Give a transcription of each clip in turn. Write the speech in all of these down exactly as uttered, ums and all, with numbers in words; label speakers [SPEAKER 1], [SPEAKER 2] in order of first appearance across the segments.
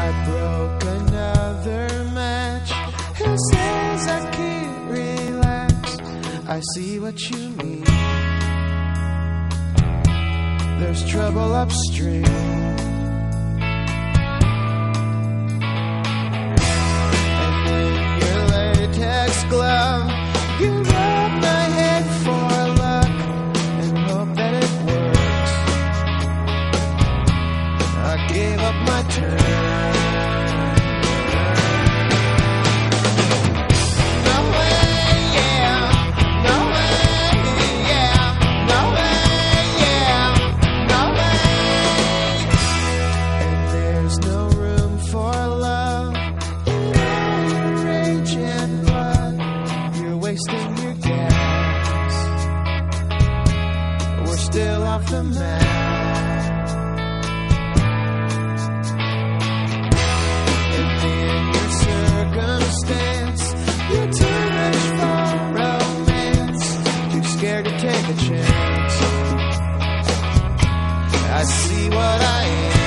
[SPEAKER 1] I broke another match. Who says I can't relax? I see what you mean. There's trouble upstream. And in your latex glove, you rub my head for luck and hope that it works. I gave up my turn. Still off the map. And in your circumstance, you're too rich for romance, too scared to take a chance. I see what I am.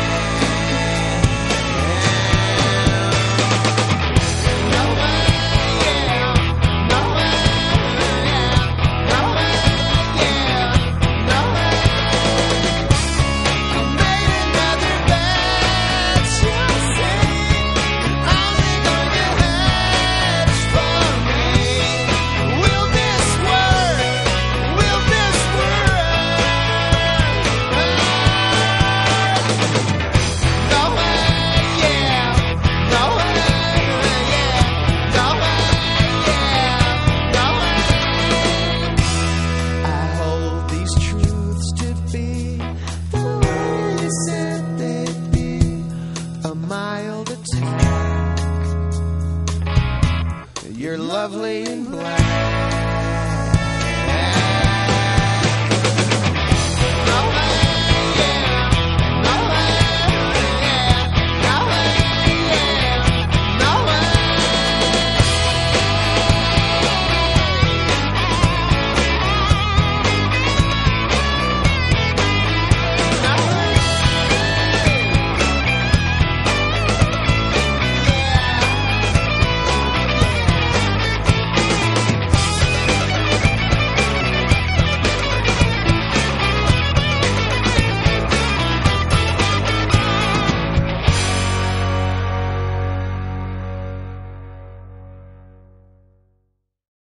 [SPEAKER 1] You're lovely in black.